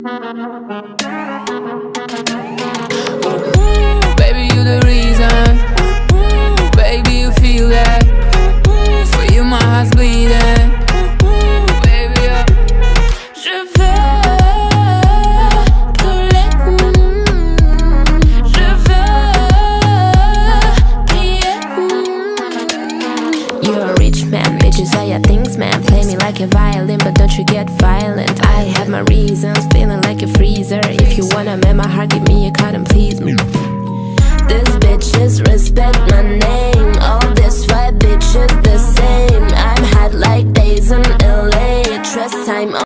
Baby, you the reason. Baby, you feel that. For you my heart's bleeding. Baby, je veux brûler. Je veux prier. You're a rich man, bitches are your things, man. Play me like a violin, but don't you get violent. I have my reasons, feeling like a freezer. If you wanna make my heart, give me a card and please me. These bitches respect my name. All these white bitches the same. I'm hot like days in LA. Trust time.